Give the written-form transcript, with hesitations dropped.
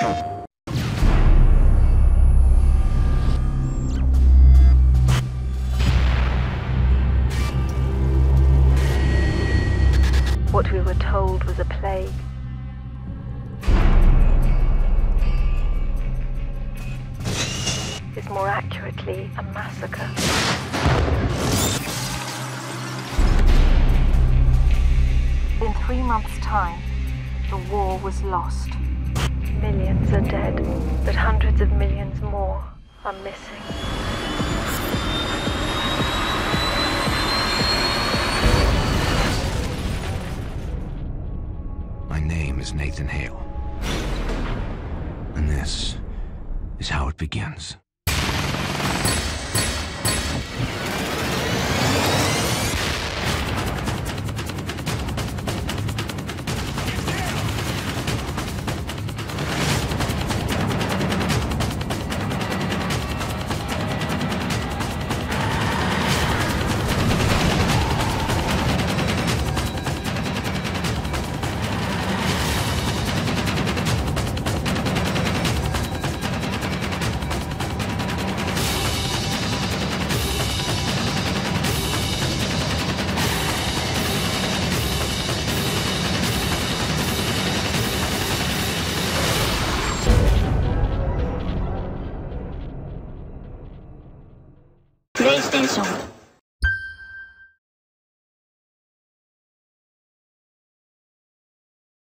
What we were told was a plague. Is more accurately a massacre. In 3 months' time, the war was lost. Millions are dead, but hundreds of millions more are missing. My name is Nathan Hale. And this is how it begins. PlayStation